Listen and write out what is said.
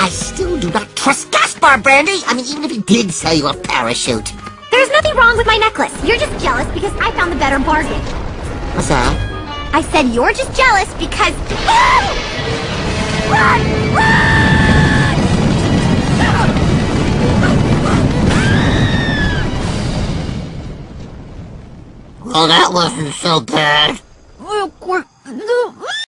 I still do not trust Gaspar, Brandy! I mean, even if he did sell you a parachute. There's nothing wrong with my necklace. You're just jealous because I found the better bargain. What's that? I said you're just jealous because... Run! Run! Well, that wasn't so bad. Real quick.